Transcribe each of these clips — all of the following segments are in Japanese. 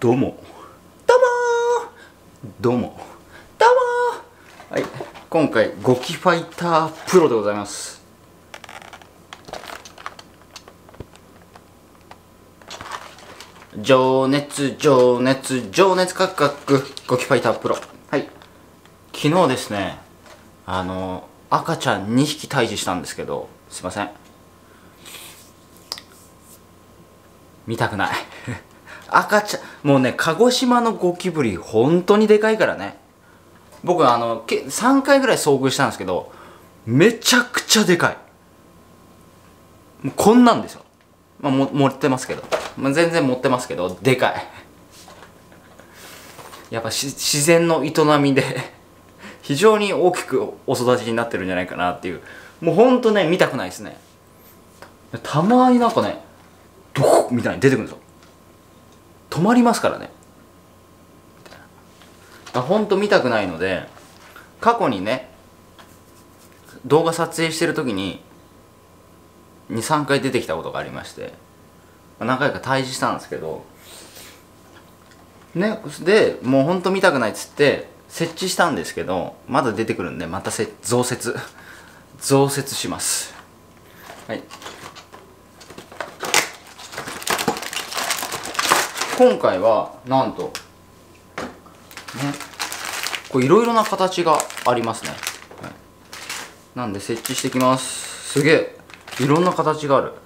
どうもどうもどうもどうも。はい、今回ゴキファイタープロでございます。情熱情熱情熱カクカクゴキファイタープロ。はい、昨日ですね、赤ちゃん2匹退治したんですけど、すいません、見たくない赤ちゃん、もうね、鹿児島のゴキブリ本当にでかいからね。僕3回ぐらい遭遇したんですけど、めちゃくちゃでかい。もうこんなんですよ。まあ、持ってますけど、全然持ってますけど、でかい。やっぱ自然の営みで非常に大きくお育ちになってるんじゃないかなっていう。もうほんとね、見たくないですね。たまになんかね、ドコッみたいに出てくるんですよ。止まりますからね。ほんと見たくないので、過去にね、動画撮影してる時に2、3回出てきたことがありまして、何回か退治したんですけどね。でもうほんと見たくないっつって設置したんですけど、まだ出てくるんで、また増設します。はい、今回はなんとね、これいろいろな形がありますね。はい、なんで設置してきます。すげえいろんな形がある。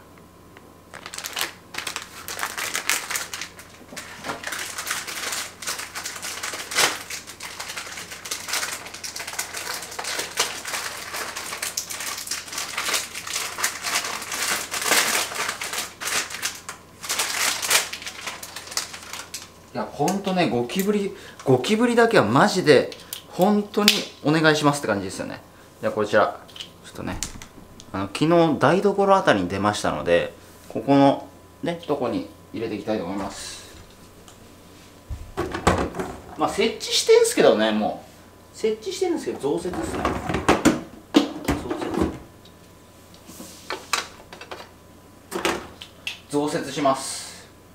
いやほんとね、ゴキブリだけはマジで本当にお願いしますって感じですよね。じゃあこちらちょっとね、昨日台所あたりに出ましたので、ここのねとこに入れていきたいと思います。まあ設置してんすけどね、もう設置してるんですけど、増設ですね。増設します。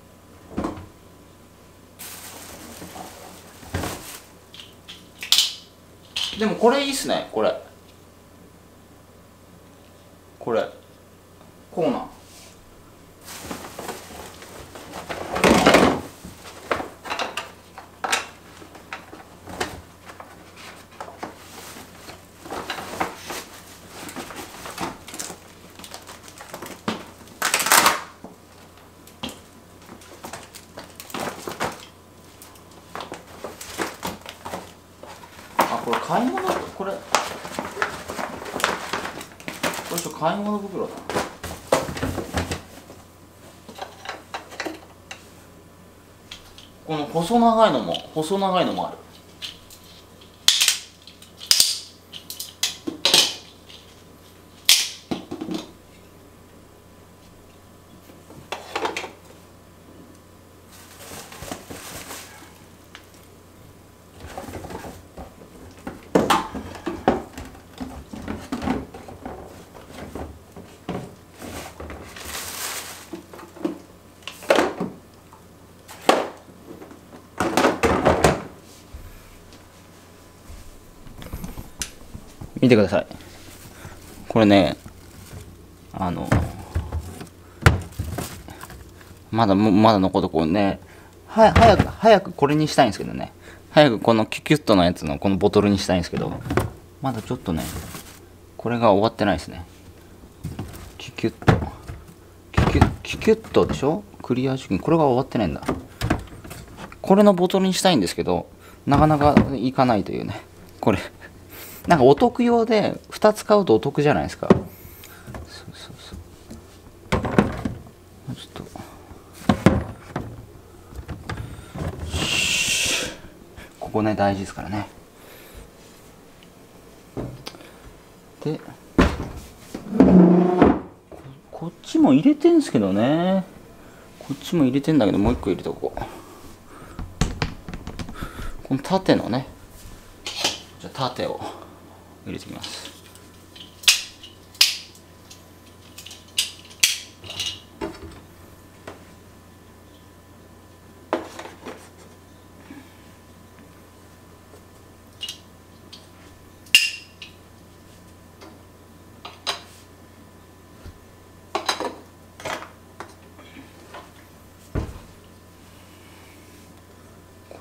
でもこれいいっすね。これこうなん。これ買い物、これ買い物袋だ。この細長いのもある。見てください。これね、まだ残るとこね、早くこれにしたいんですけどね。早くこのキュキュッとのやつのこのボトルにしたいんですけど、まだちょっとね、これが終わってないですね。キュキュッとでしょ、クリアチキン、これが終わってないんだ。これのボトルにしたいんですけど、なかなかいかないというね。これなんかお得用で2つ買うとお得じゃないですか。そうちょっとここね、大事ですからね。でこっちも入れてんすけどね。こっちも入れてんだけど、もう一個入れとこう。この縦のね、じゃあ縦を入れてきます。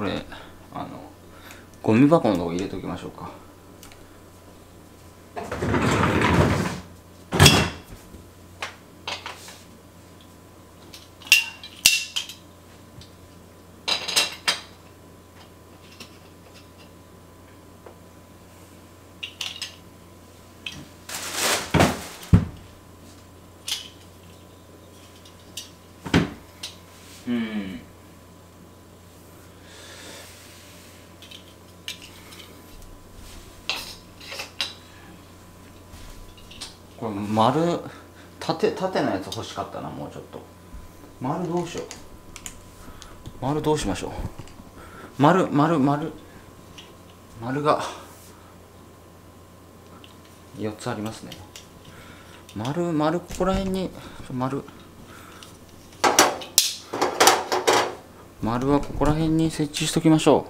これゴミ箱のとこ入れておきましょうか。これ丸縦のやつ欲しかったな。もうちょっと丸どうしよう。丸どうしましょう。丸が4つありますね。丸ここら辺に丸はここら辺に設置しときましょ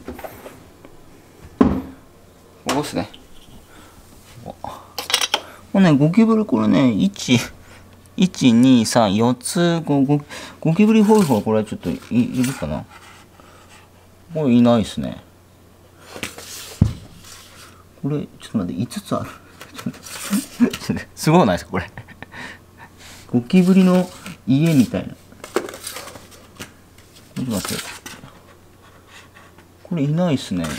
う。ここですね。これね、ゴキブリこれね、1、2、3、4つ、ゴキブリホイホイこれちょっといるかな。これいないですね。これ、ちょっと待って、5つある。すごいないですか、これ。ゴキブリの家みたいな。ちょっと待って。これいないっすね。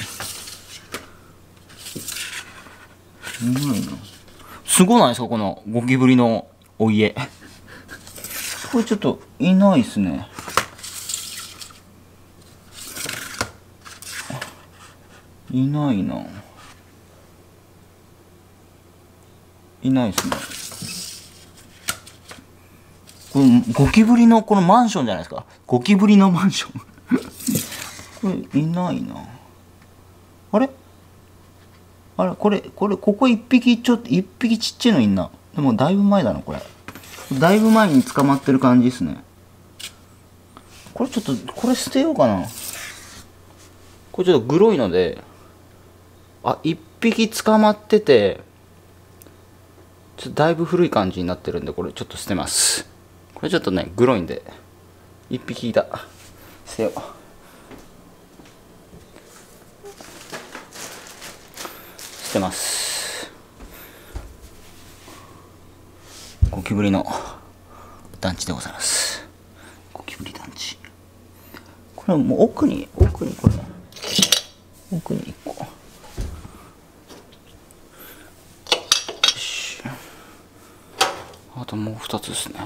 いないな。すごないですか、このゴキブリのお家。これちょっといないっすね。いないな。いないっすね。これゴキブリのこのマンションじゃないですか。ゴキブリのマンション。これいないな。あれここ一匹ちっちゃいのいんな。でもだいぶ前だな、これ。だいぶ前に捕まってる感じですね。これちょっと、これ捨てようかな。これちょっとグロいので、一匹捕まってて、ちょっとだいぶ古い感じになってるんで、これちょっと捨てます。これちょっとね、グロいんで、一匹いた。捨てよう。捨てます。ゴキブリの団地でございます。ゴキブリ団地。これはもう奥にこれ奥に1個。よし。あともう2つですね。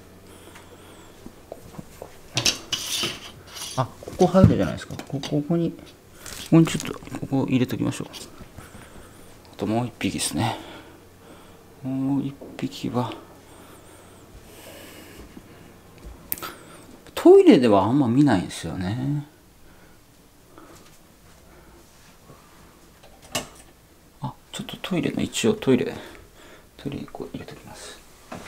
ここ入るじゃないですか。ここにちょっとここ入れときましょう。あともう1匹ですね。もう1匹はトイレではあんま見ないんですよね。ちょっとトイレ1個入れときます。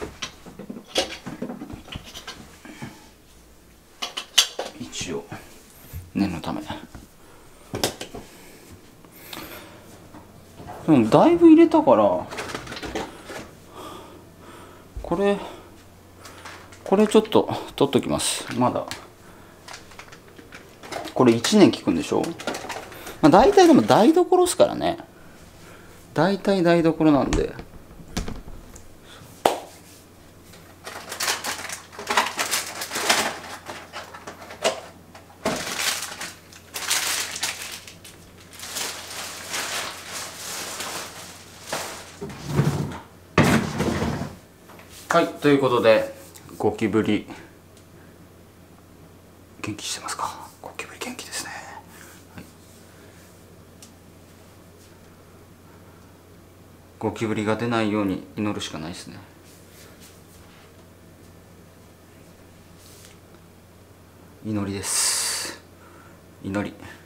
一応念のため。でもだいぶ入れたから、これちょっと取っときます。まだこれ1年効くんでしょ。大体でも台所っすからね。大体台所なんで。はい、ということでゴキブリ元気してますか。ゴキブリ元気ですね。はい、ゴキブリが出ないように祈るしかないですね。祈りです。祈り。